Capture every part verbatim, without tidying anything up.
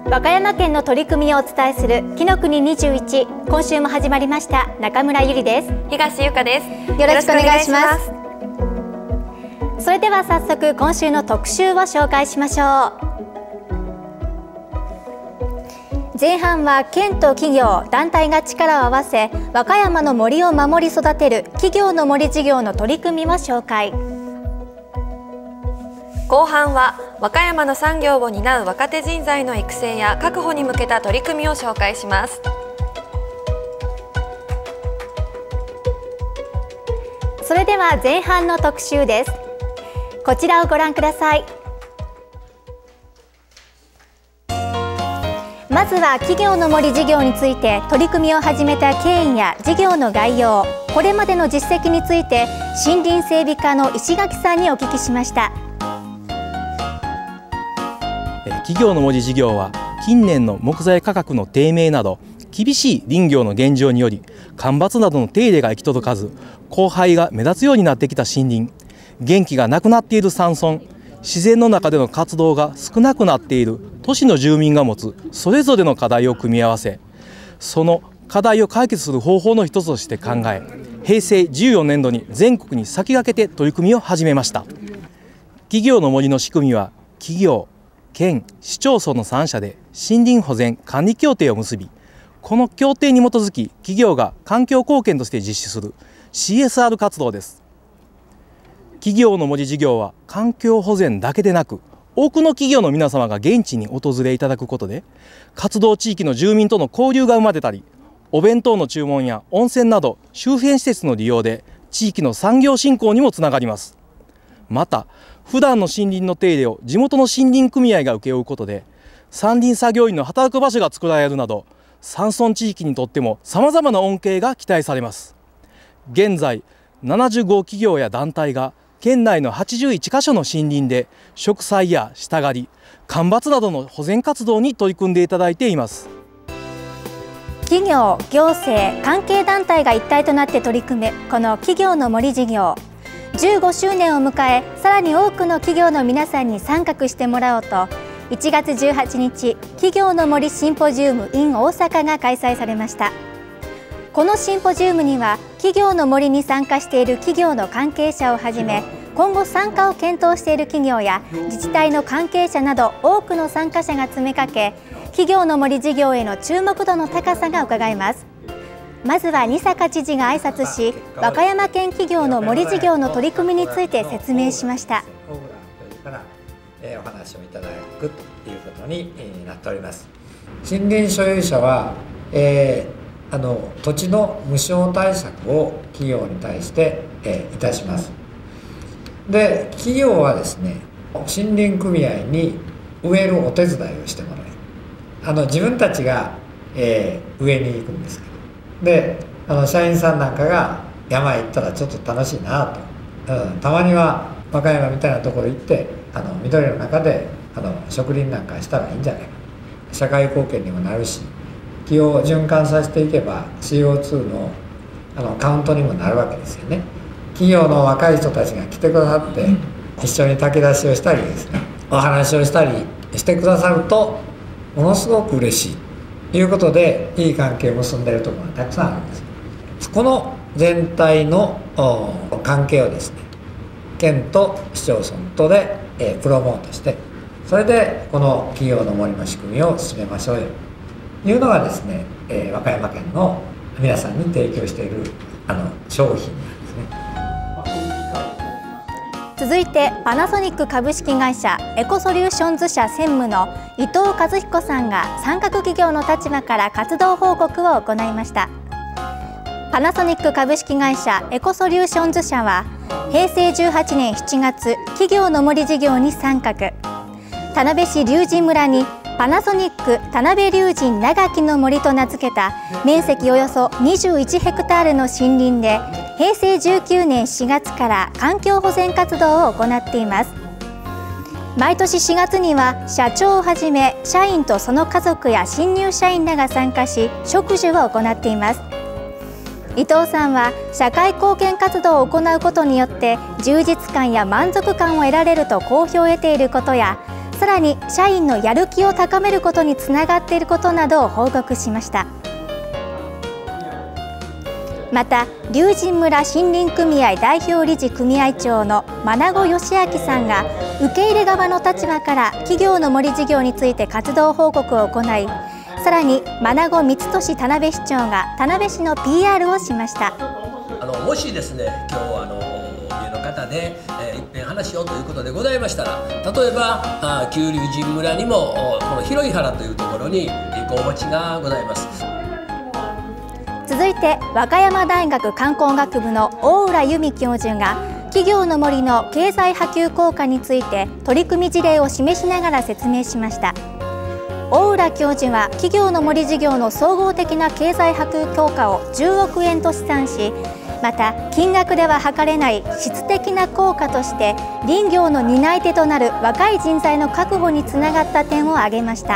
和歌山県の取り組みをお伝えする紀の国にじゅういち、今週も始まりました。中村ゆりです。 東由香です。 よろしくお願いします。それでは早速今週の特集を紹介しましょう。前半は県と企業、団体が力を合わせ和歌山の森を守り育てる企業の森事業の取り組みを紹介。 後半は和歌山の産業を担う若手人材の育成や確保に向けた取り組みを紹介します。 それでは前半の特集です。こちらをご覧ください。まずは企業の森事業について取り組みを始めた経緯や事業の概要、これまでの実績について森林整備課の石垣さんにお聞きしました。 企業の森事業は近年の木材価格の低迷など厳しい林業の現状により間伐などの手入れが行き届かず荒廃が目立つようになってきた森林、元気がなくなっている山村、自然の中での活動が少なくなっている都市の住民が持つそれぞれの課題を組み合わせ、その課題を解決する方法の一つとして考え、へいせいじゅうよねんどに全国に先駆けて取り組みを始めました。企業の森の仕組みは企業、県、市町村のさんしゃで森林保全管理協定を結び、この協定に基づき企業が環境貢献として実施する シーエスアール 活動です。企業の森事業は環境保全だけでなく、多くの企業の皆様が現地に訪れいただくことで活動地域の住民との交流が生まれたり、お弁当の注文や温泉など周辺施設の利用で地域の産業振興にもつながります。また普段の森林の手入れを地元の森林組合が請け負うことで山林作業員の働く場所が作られるなど山村地域にとってもさまざまな恩恵が期待されます。現在ななじゅうご企業や団体が県内のはちじゅういちかしょの森林で植栽や下刈り、間伐などの保全活動に取り組んでいただいています。 企業、行政、関係団体が一体となって取り組むこの企業の森事業、じゅうごしゅうねんを迎え、さらに多くの企業の皆さんに参画してもらおうといちがつじゅうはちにち企業の森シンポジウム in 大阪が開催されました。このシンポジウムには企業の森に参加している企業の関係者をはじめ、今後参加を検討している企業や自治体の関係者など多くの参加者が詰めかけ、企業の森事業への注目度の高さがうかがえます。まずは二坂知事が挨拶し、和歌山県企業の森事業の取り組みについて説明しました。 お話をいただくということになっております。森林所有者は、えー、あの土地の無償対策を企業に対して、えー、いたします。で、企業はですね、森林組合に植えるお手伝いをしてもらい、あの自分たちが、えー、植えに行くんですけど、で、あの社員さんなんかが山へ行ったらちょっと楽しいなと、うん、たまには和歌山みたいなところ行ってあの緑の中であの植林なんかしたらいいんじゃないか、社会貢献にもなるし、気を循環させていけば シーオーツー の, あのカウントにもなるわけですよね。企業の若い人たちが来てくださって一緒に炊き出しをしたりですね、お話をしたりしてくださるとものすごく嬉しいということで、いい関係を結んでいるところがたくさんあるんです。この全体の関係をですね、県と市町村とで、えー、プロモートして、それでこの企業の森の仕組みを進めましょうよというのがですね、えー、和歌山県の皆さんに提供しているあの商品なんですね。 続いてパナソニック株式会社エコソリューションズ社専務の伊藤和彦さんが参画企業の立場から活動報告を行いました。パナソニック株式会社エコソリューションズ社はへいせいじゅうはちねんしちがつ企業の森事業に参画。田辺市龍神村にパナソニック田辺龍神長木の森と名付けた面積およそにじゅういちヘクタールの森林で、へいせいじゅうきゅうねんしがつから環境保全活動を行っています。毎年しがつには社長をはじめ社員とその家族や新入社員らが参加し植樹を行っています。伊藤さんは社会貢献活動を行うことによって充実感や満足感を得られると好評を得ていることや、さらに社員のやる気を高めることにつながっていることなどを報告しました。また龍神村森林組合代表理事組合長の真名義明さんが受け入れ側の立場から企業の森事業について活動報告を行い、さらに真名光俊田辺市長が田辺市の ピーアール をしました。 あのもしですね、今日あの上の方で、えー、一遍話しようということでございましたら、例えばあ旧龍神村にもこの広い原というところにごお持ちがございます。 続いて和歌山大学観光学部の大浦由美教授が企業の森の経済波及効果について取り組み事例を示しながら説明しました。大浦教授は企業の森事業の総合的な経済波及効果をじゅうおくえんと試算し、また金額では測れない質的な効果として林業の担い手となる若い人材の確保につながった点を挙げました。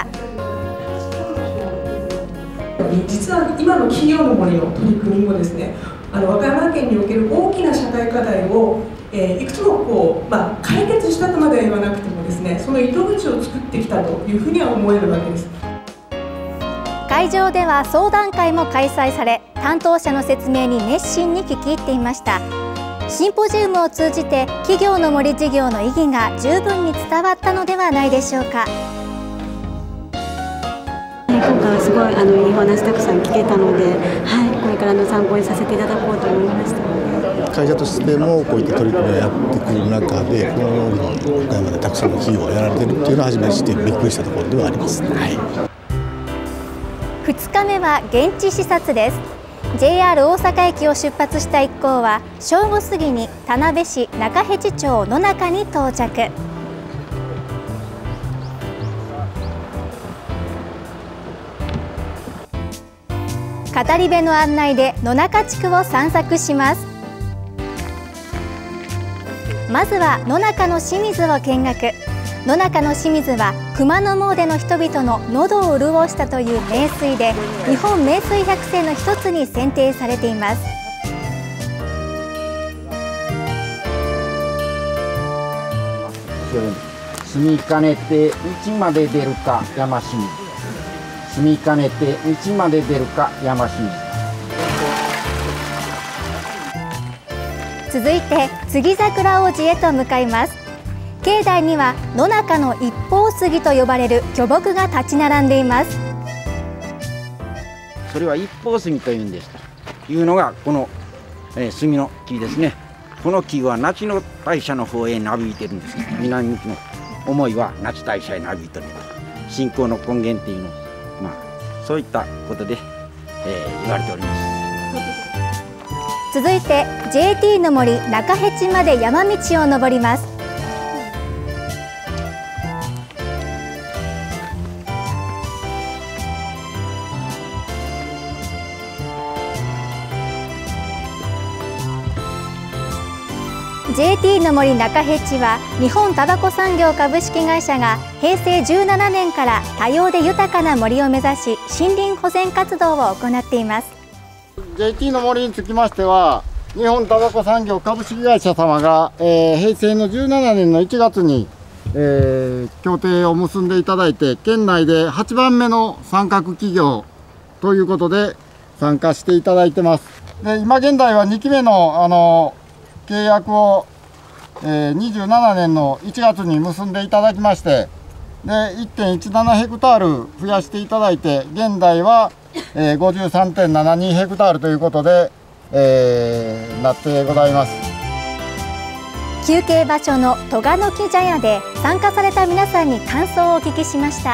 実は今の企業の森の取り組みもですね、あの和歌山県における大きな社会課題を、えー、いくつもこう、まあ、解決したとまでは言わなくてもですね、その糸口を作ってきたというふうには思えるわけです。 会場では相談会も開催され、担当者の説明に熱心に聞き入っていました。シンポジウムを通じて企業の森事業の意義が十分に伝わったのではないでしょうか。 今回はすごいあのいい話たくさん聞けたので、はい、これからの参考にさせていただこうと思いましたので、 会社としてもこういった取り組みをやってくる中で、この岡山でたくさんの企業がやられているっていうのは初めて知ってびっくりしたところではあります。はい、 ふつかめは現地視察です。 ジェイアール 大阪駅を出発した一行は正午過ぎに田辺市中辺地町野中に到着。語り部の案内で野中地区を散策します。まずは野中の清水を見学。野中の清水は熊野詣の人々の喉を潤したという名水で、日本名水百選の一つに選定されています。 住みかねて道まで出るか山清水、住みかねて道まで出るか山清水。 続いて杉桜王子へと向かいます。境内には野中の一方杉と呼ばれる巨木が立ち並んでいます。 それは一方杉というんですというのがこの、えー、杉の木ですね。この木は那智の大社の方へなびいてるんです。南向きの思いは那智大社へなびいてる。信仰の根源っていうの、まあそういったことで、えー、言われております。 続いて ジェーティー の森中辺地まで山道を登ります。ジェーティー の森中辺地は日本タバコ産業株式会社がへいせいじゅうななねんから多様で豊かな森を目指し森林保全活動を行っています。 ジェーティー の森につきましては、日本タバコ産業株式会社様が、えー、へいせいのじゅうななねんのいちがつに、えー、協定を結んでいただいて、県内ではちばんめの参画企業ということで参加していただいてます。で今現在はにきめの、あの契約を、えー、にじゅうななねんのいちがつに結んでいただきまして、で いってんいちななヘクタール増やしていただいて、現在は、えー、ごじゅうさんてんななにヘクタールということで、えー、なってございます。 休憩場所の戸賀の木茶屋で参加された皆さんに感想をお聞きしました。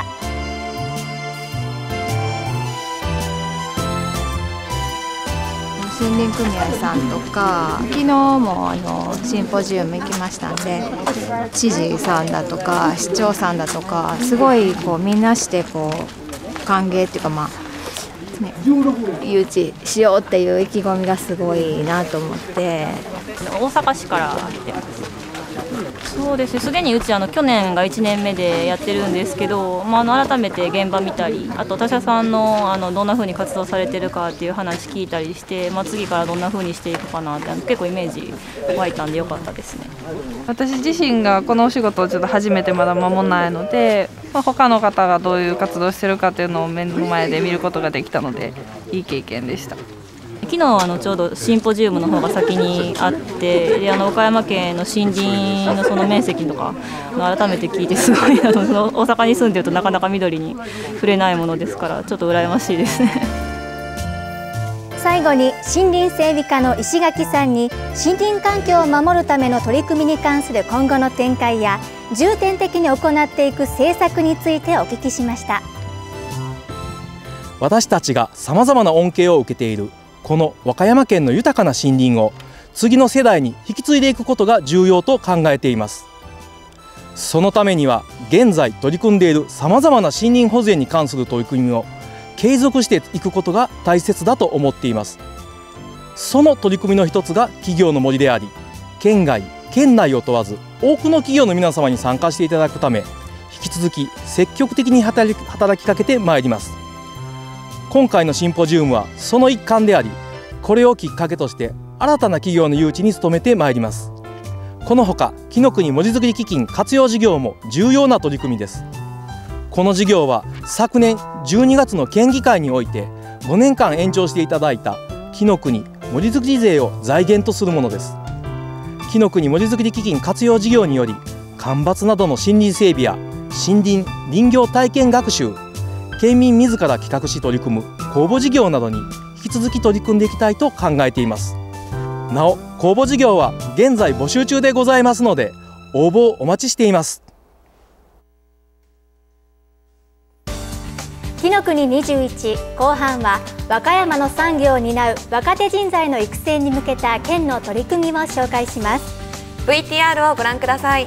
森林組合さんとか、昨日もあのシンポジウム行きましたんで、知事さんだとか市長さんだとか、すごいこうみんなしてこう歓迎っていうか、まあ、ね、誘致しようっていう意気込みがすごいなと思って。 大阪市から来てます。 そうですね、すでにうちあの去年がいちねんめでやってるんですけど、まあ、あの改めて現場見たり、あと他社さんのあのどんな風に活動されてるかっていう話聞いたりして、まあ、次からどんな風にしていくかなって結構イメージ湧いたんでよかったですね。 私自身がこのお仕事をちょっと初めてまだ間もないので、まあ、他の方がどういう活動してるかっていうのを目の前で見ることができたのでいい経験でした。 昨日あのちょうどシンポジウムの方が先にあって、であの岡山県の森林のその面積とか改めて聞いてすごいなと、その大阪に住んでるとなかなか緑に触れないものですからちょっと羨ましいですね。 最後に森林整備課の石垣さんに森林環境を守るための取り組みに関する今後の展開や重点的に行っていく政策についてお聞きしました。 私たちがさまざまな恩恵を受けているこの和歌山県の豊かな森林を次の世代に引き継いでいくことが重要と考えています。そのためには現在取り組んでいるさまざまな森林保全に関する取り組みを継続していくことが大切だと思っています。その取り組みの一つが企業の森であり、県外県内を問わず多くの企業の皆様に参加していただくため、引き続き積極的に働き、働きかけてまいります。今回のシンポジウムはその一環であり、これをきっかけとして新たな企業の誘致に努めてまいります。このほか紀の国文字づくり基金活用事業も重要な取り組みです。この事業は昨年じゅうにがつの県議会においてごねんかん延長していただいた紀の国文字づくり税を財源とするものです。紀の国文字づくり基金活用事業により、間伐などの森林整備や森林林業体験学習、県民自ら企画し取り組む公募事業などに引き続き取り組んでいきたいと考えています。なお、公募事業は現在募集中でございますので、応募をお待ちしています。 紀の国にじゅういち後半は和歌山の産業を担う若手人材の育成に向けた県の取り組みを紹介します。 ブイティーアール をご覧ください。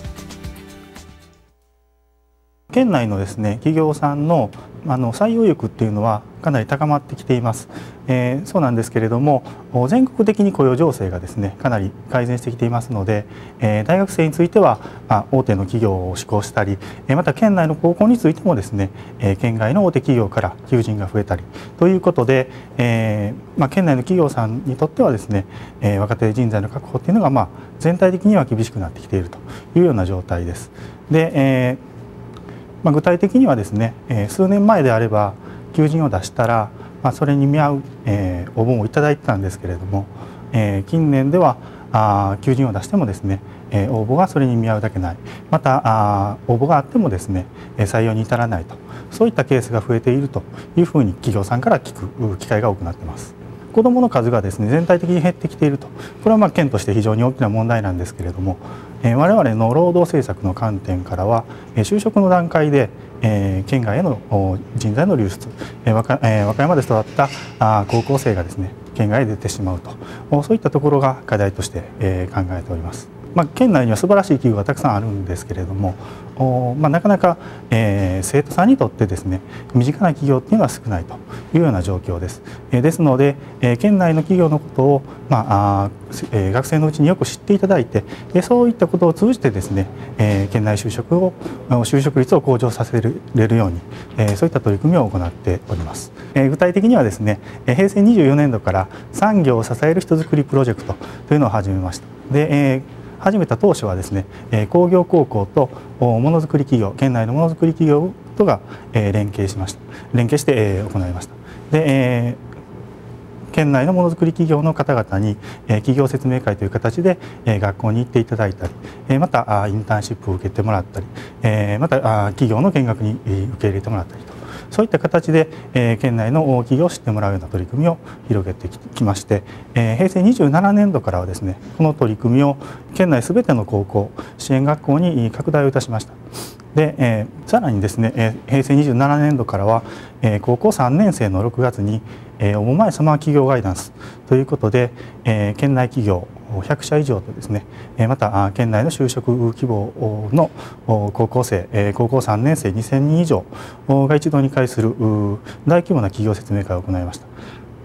県内のですね企業さんのあの採用欲っていうのはかなり高まってきています。えー、そうなんですけれども、全国的に雇用情勢がですねかなり改善してきていますので、えー、大学生については、まあ、大手の企業を志向したり、えー、また県内の高校についてもですね、えー、県外の大手企業から求人が増えたりということで、えーまあ、県内の企業さんにとってはですね、えー、若手人材の確保っていうのが、まあ、全体的には厳しくなってきているというような状態です。で、えーまあ、具体的にはですね、えー、数年前であれば求人を出したら、まあ、それに見合う、えー、応募をいただいてたんですけれども、えー、近年ではあ求人を出してもですね、えー、応募がそれに見合うだけない、またあ応募があってもですね採用に至らないと、そういったケースが増えているというふうに企業さんから聞く機会が多くなっています。子どもの数がですね全体的に減ってきていると、これはまあ県として非常に大きな問題なんですけれども、えー、我々の労働政策の観点からは、えー、就職の段階で、えー、県外への人材の流出、えー和歌えー、和歌山で育ったあ高校生がですね県外へ出てしまうと、そういったところが課題として、えー、考えております。まあ、県内には素晴らしい企業がたくさんあるんですけれども、まあ、なかなか、えー、生徒さんにとってですね身近な企業っていうのは少ないというような状況です。えー、ですので、えー、県内の企業のことを、まああえー、学生のうちによく知っていただいて、でそういったことを通じてですね、えー、県内就職を就職率を向上させれるように、えー、そういった取り組みを行っております。えー、具体的にはですねへいせいにじゅうよねんどから産業を支える人づくりプロジェクトというのを始めました。で、えー始めた当初はですね、工業高校とものづくり企業、県内のものづくり企業とが連携しました。連携して行いました。で、県内のものづくり企業の方々に企業説明会という形で学校に行っていただいたり、またインターンシップを受けてもらったり、また企業の見学に受け入れてもらったりと。そういった形で、えー、県内の企業を知ってもらうような取り組みを広げてきまして、えー、へいせいにじゅうななねんどからはですねこの取り組みを県内すべての高校支援学校に拡大をいたしました。で、えー、さらにですね、えー、へいせいにじゅうななねんどからは、えー、高校さんねんせいのろくがつに、えー、おもまえサマー企業ガイダンスということで、えー、県内企業ひゃくしゃ以上とですね、また県内の就職希望の高校生、高校さんねんせいにせんにん以上が一堂に会する大規模な企業説明会を行いました。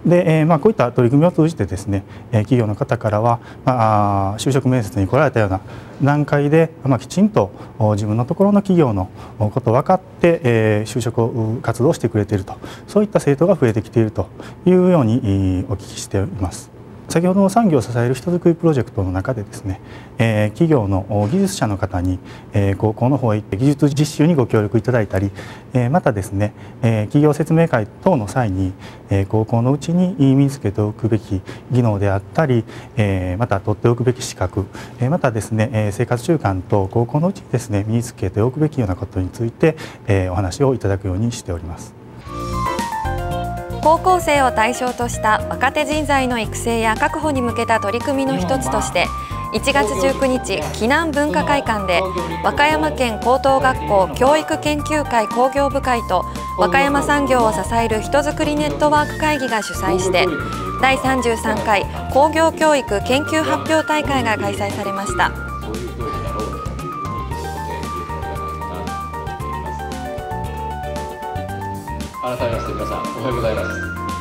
で、えーまあ、こういった取り組みを通じてですね、えー、企業の方からは、まあ、就職面接に来られたような段階で、まあ、きちんと自分のところの企業のことを分かって、えー、就職活動をしてくれていると、そういった生徒が増えてきているというようにお聞きしています。先ほどの産業を支える人づくりプロジェクトの中でですね、えー、企業の技術者の方に、えー、高校の方へ行って技術実習にご協力いただいたり、えー、またですね、えー、企業説明会等の際に、えー、高校のうちに身につけておくべき技能であったり、えー、また取っておくべき資格、えー、またですね、えー、生活習慣と高校のうちにですね身につけておくべきようなことについて、えー、お話をいただくようにしております。 高校生を対象とした若手人材の育成や確保に向けた取り組みの一つとしていちがつじゅうくにち紀南文化会館で和歌山県高等学校教育研究会工業部会と和歌山産業を支える人づくりネットワーク会議が主催してだいさんじゅうさんかい工業教育研究発表大会が開催されました。 改めまして皆さんおはようございます。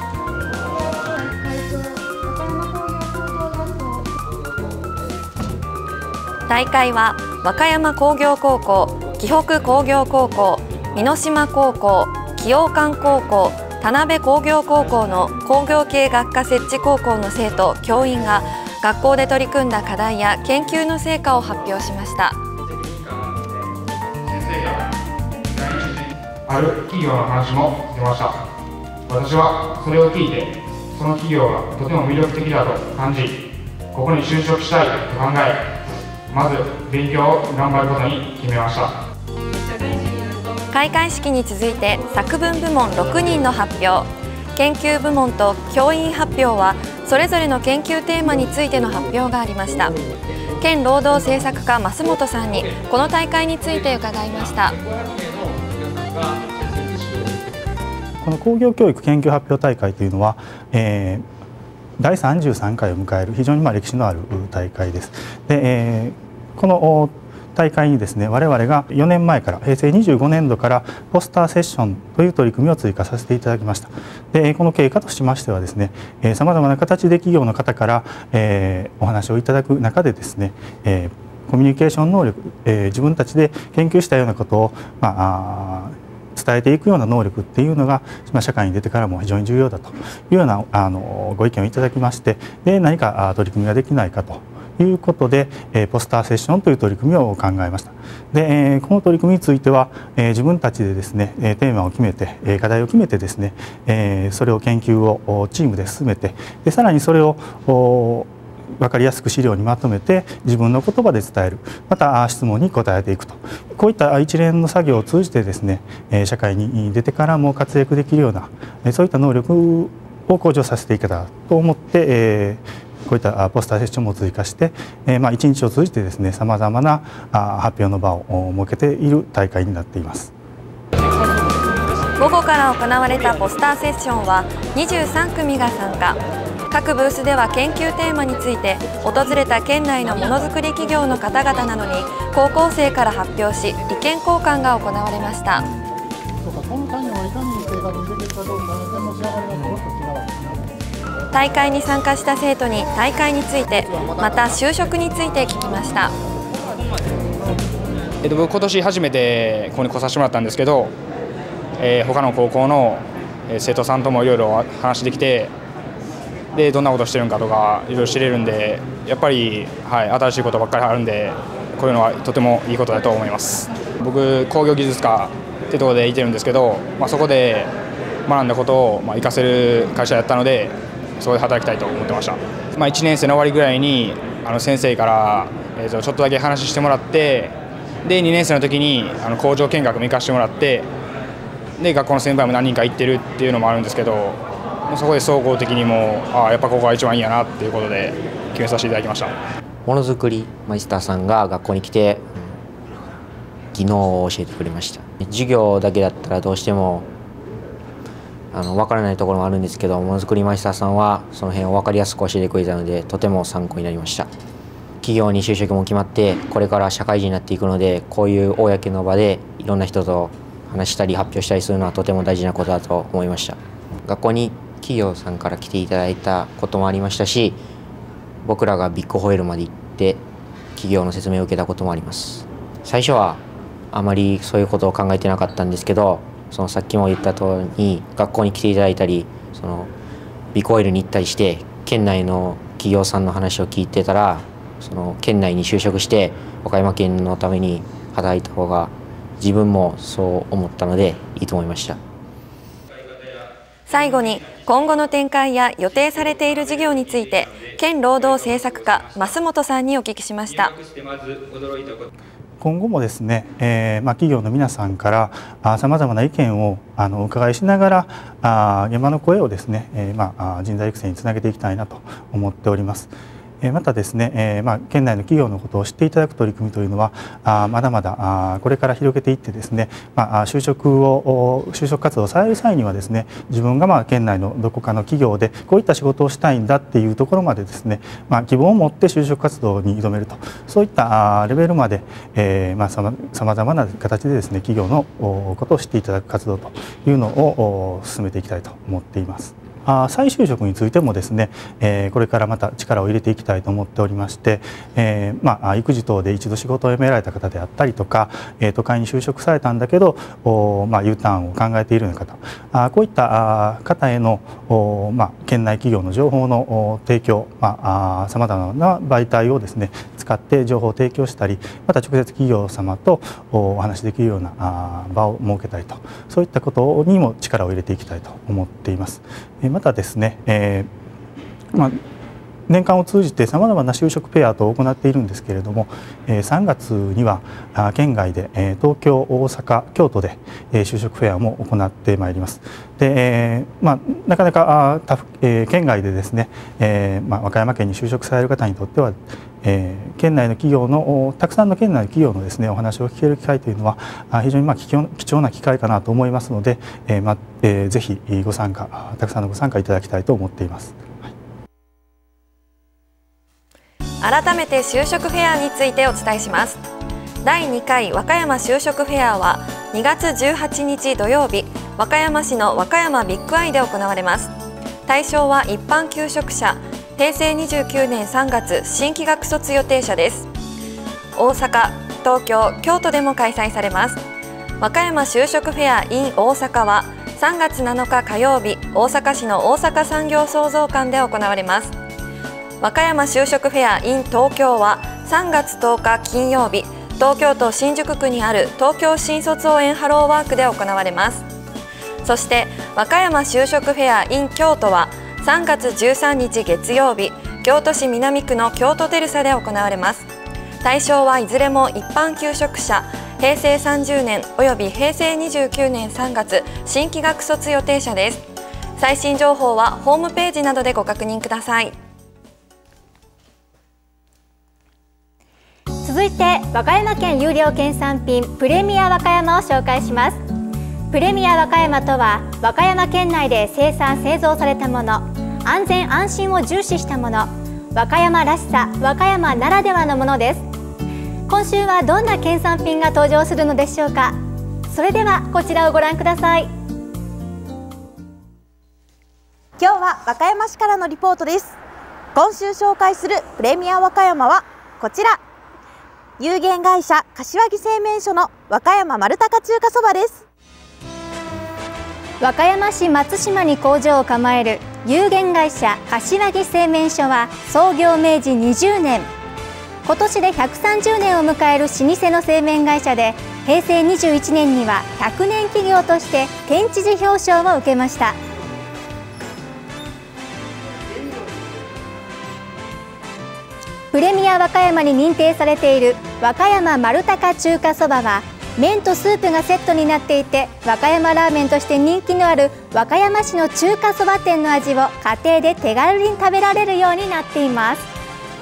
大会は和歌山工業高校、紀北工業高校、美濃島高校、紀陽館高校、田辺工業高校の工業系学科設置高校の生徒・教員が学校で取り組んだ課題や研究の成果を発表しました。 ある企業の話も出ました。私はそれを聞いて、その企業がとても魅力的だと感じ、ここに就職したいと考え、まず勉強を頑張ることに決めました。 開会式に続いて作文部門ろくにんの発表、研究部門と教員発表はそれぞれの研究テーマについての発表がありました。県労働政策課増本さんにこの大会について伺いました。 この工業教育研究発表大会というのは、えー、だいさんじゅうさんかいを迎える非常にまあ歴史のある大会です。で、えー、この大会にですね、我々がよねんまえからへいせいにじゅうごねんどからポスターセッションという取り組みを追加させていただきました。で、この経過としましてはですね、さまざまな形で企業の方から、えー、お話をいただく中でですね、えー、コミュニケーション能力、えー、自分たちで研究したようなことを、まあ、伝えていくような能力っていうのが、まあ、社会に出てからも非常に重要だというようなあのご意見をいただきまして、で何か取り組みができないかということで、えー、ポスターセッションという取り組みを考えました。で、えー、この取り組みについては、えー、自分たちでですね、テーマを決めて、えー、課題を決めてですね、えー、それを研究をチームで進めて、でさらにそれを分かりやすく資料にまとめて自分の言葉で伝える、また質問に答えていくと、こういった一連の作業を通じてですね、社会に出てからも活躍できるようなそういった能力を向上させていけたらと思って、えー、こういったポスターセッションも追加して、えー、まあ一日を通じてですね、さまざまな発表の場を設けている大会になっています。 午後から行われたポスターセッションはにじゅうさんくみが参加。各ブースでは研究テーマについて訪れた県内のものづくり企業の方々などに高校生から発表し、意見交換が行われました。大会に参加した生徒に大会について、また就職について聞きました。 えっと、僕今年初めてここに来させてもらったんですけど、えー、他の高校の生徒さんともいろいろ話できて、でどんなことしてるんかとかいろいろ知れるんで、やっぱり、はい、新しいことばっかりあるんで、こういうのはとてもいいことだと思います。僕工業技術科ってところでいてるんですけど、まあ、そこで学んだことをまあ活かせる会社やったので、そこで働きたいと思ってました。まあ、いちねんせいの終わりぐらいにあの先生から、えー、とちょっとだけ話してもらって、でにねんせいの時にあの工場見学も行かせてもらって、で学校の先輩も何人か行ってるっていうのもあるんですけど、そこで総合的にもああやっぱここが一番いいやなっていうことで決めさせていただきました。 ものづくりマイスターさんが学校に来て技能を教えてくれました。授業だけだったらどうしてもあの分からないところもあるんですけど、ものづくりマイスターさんはその辺を分かりやすく教えてくれたので、とても参考になりました。企業に就職も決まって、これから社会人になっていくので、こういう公の場でいろんな人と話したり発表したりするのはとても大事なことだと思いました。学校に企業さんから来ていただいたこともありましたし、僕らがビッグホエールまで行って企業の説明を受けたこともあります。最初はあまりそういうことを考えてなかったんですけど、そのさっきも言った通りに学校に来ていただいたり、そのビッグホエールに行ったりして県内の企業さんの話を聞いてたら、その県内に就職して和歌山県のために働いた方が自分もそう思ったのでいいと思いました。 最後に今後の展開や予定されている事業について県労働政策課増本さんにお聞きしました。 今後もですね、えーまあ、企業の皆さんからさまざまな意見をあのお伺いしながらあ現場の声をですね、えーまあ、人材育成につなげていきたいなと思っております。またですね、えーまあ、県内の企業のことを知っていただく取り組みというのはあまだまだあこれから広げていってですね、まあ、就職を就職活動をされる際にはですね、自分がまあ県内のどこかの企業でこういった仕事をしたいんだっていうところまでですね、まあ、希望を持って就職活動に挑めると、そういったレベルまで、えーまあ、さまさまざまな形でですね、企業のことを知っていただく活動というのを進めていきたいと思っています。再就職についてもですね、えー、これからまた力を入れていきたいと思っておりまして、えーまあ、育児等で一度仕事を辞められた方であったりとか、えー、都会に就職されたんだけど、まあ、U ターンを考えているような方、あこういった方への、まあ、県内企業の情報の提供、さまざまな媒体をですね使って情報を提供したり、また直接企業様とお話しできるような場を設けたりと、そういったことにも力を入れていきたいと思っています。またですね、えーまあ、年間を通じてさまざまな就職フェアと行っているんですけれども、さんがつには県外で東京、大阪、京都で就職フェアも行ってまいります。で、まあ、なかなか県外でですね、まあ、和歌山県に就職される方にとってはえー、県内の企業のたくさんの県内の企業のですねお話を聞ける機会というのは非常にまあ貴重な機会かなと思いますので、えーまあえー、ぜひご参加たくさんのご参加いただきたいと思っています。 はい、改めて就職フェアについてお伝えします。だいにかい和歌山就職フェアはにがつじゅうはちにち土曜日、和歌山市の和歌山ビッグアイで行われます。対象は一般求職者、へいせいにじゅうきゅうねんさんがつ新規学卒予定者です。大阪、東京、京都でも開催されます。和歌山就職フェア in 大阪はさんがつなのか火曜日、大阪市の大阪産業創造館で行われます。和歌山就職フェア in 東京はさんがつとおか金曜日、東京都新宿区にある東京新卒応援ハローワークで行われます。そして和歌山就職フェア in 京都はさんがつじゅうさんにち月曜日、京都市南区の京都テルサで行われます。対象はいずれも一般求職者、へいせいさんじゅうねんおよびへいせいにじゅうきゅうねんさんがつ新規学卒予定者です。最新情報はホームページなどでご確認ください。 続いて和歌山県有料県産品プレミア和歌山を紹介します。プレミア和歌山とは和歌山県内で生産製造されたもの、安全安心を重視したもの、和歌山らしさ、和歌山ならではのものです。今週はどんな県産品が登場するのでしょうか。それではこちらをご覧ください。 今日は和歌山市からのリポートです。今週紹介するプレミア和歌山はこちら、有限会社柏木製麺所の和歌山丸高中華そばです。 和歌山市松島に工場を構える有限会社柏木製麺所は創業明治にじゅうねん、今年でひゃくさんじゅうねんを迎える老舗の製麺会社で、へいせいにじゅういちねんにはひゃくねん企業として県知事表彰を受けました。プレミア和歌山に認定されている和歌山丸高中華そばは、麺とスープがセットになっていて、和歌山ラーメンとして人気のある和歌山市の中華そば店の味を家庭で手軽に食べられるようになっています。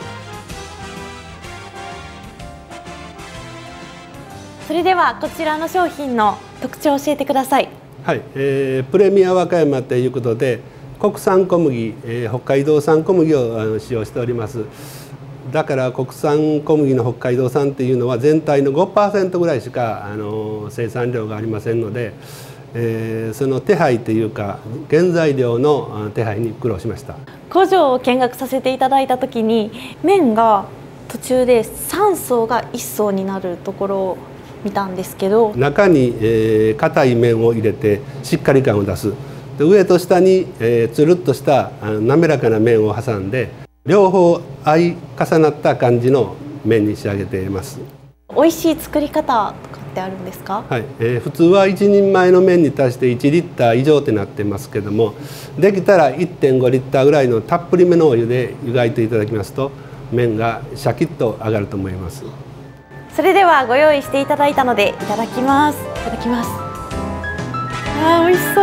それではこちらの商品の特徴を教えてください。 はい、えー、プレミア和歌山ということで国産小麦、えー、北海道産小麦をあの使用しております。だから国産小麦の北海道産っていうのは全体の ごパーセント ぐらいしかあの生産量がありませんので、 えー、その手配というか原材料の手配に苦労しました。 工場を見学させていただいた時に麺が途中でさん層がいっ層になるところを見たんですけど、 中に、えー、硬い麺を入れてしっかり感を出す。で上と下に、えー、つるっとした滑らかな麺を挟んで両方相重なった感じの麺に仕上げています。 美味しい作り方とかってあるんですか？ はい、えー、普通はいちにんまえの麺に対していちリッター以上ってなってますけども、できたら いってんごリッターぐらいのたっぷりめのお湯で湯がいていただきますと麺がシャキッと揚がると思います。 それではご用意していただいたのでいただきます。いただきます。あー、美味しそう。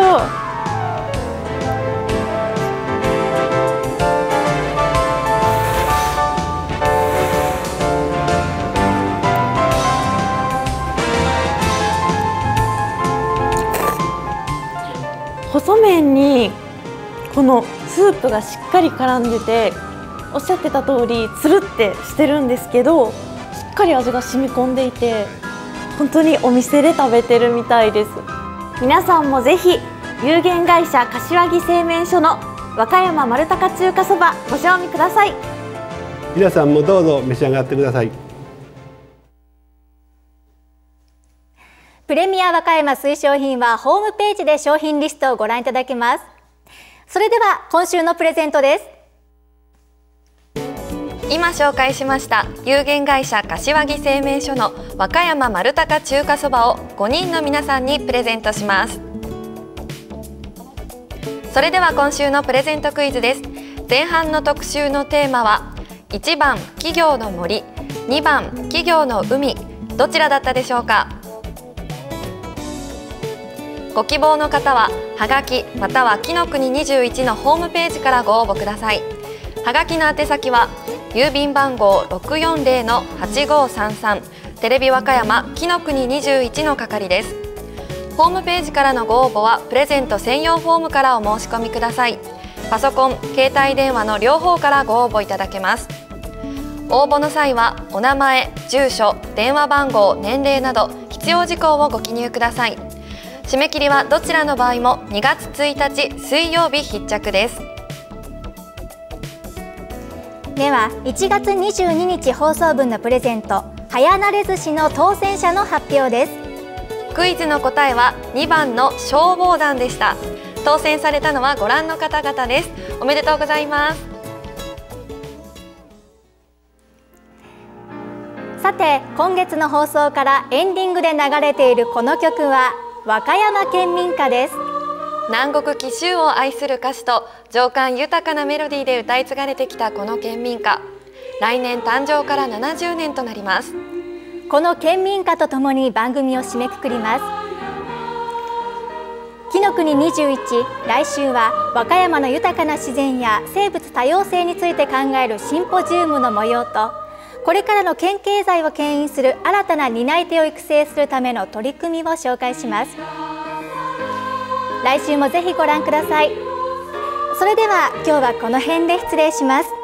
細麺にこのスープがしっかり絡んでて、おっしゃってた通りつるってしてるんですけど、しっかり味が染み込んでいて本当にお店で食べてるみたいです。皆さんもぜひ有限会社柏木製麺所の和歌山丸高中華そばご賞味ください。 皆さんもどうぞ召し上がってください。 プレミア和歌山推奨品はホームページで商品リストをご覧いただけます。それでは今週のプレゼントです。 今紹介しました有限会社柏木製麺所の和歌山丸高中華そばをごにんの皆さんにプレゼントします。それでは今週のプレゼントクイズです。前半の特集のテーマはいちばん企業の森、にばん企業の海、どちらだったでしょうか。ご希望の方ははがきまたはきのくににじゅういちのホームページからご応募ください。はがきの宛先は郵便番号 ろくよんぜろのはちごさんさん テレビ和歌山きのくににじゅういちの係です。ホームページからのご応募はプレゼント専用フォームからお申し込みください。パソコン、携帯電話の両方からご応募いただけます。応募の際はお名前、住所、電話番号、年齢など必要事項をご記入ください。締め切りはどちらの場合もにがつついたち水曜日必着です。 ではいちがつにじゅうににち放送分のプレゼント早慣れ寿司の当選者の発表です。 クイズの答えはにばんの消防団でした。当選されたのはご覧の方々です。おめでとうございます。 さて今月の放送からエンディングで流れているこの曲は和歌山県民歌です。 南国紀州を愛する歌詞と情感豊かなメロディーで歌い継がれてきたこの県民歌、来年誕生からななじゅうねんとなります。 この県民歌とともに番組を締めくくります。紀の国にじゅういち、来週は和歌山の豊かな自然や生物多様性について考えるシンポジウムの模様と、これからの県経済を牽引する新たな担い手を育成するための取り組みを紹介します。来週もぜひご覧ください。それでは今日はこの辺で失礼します。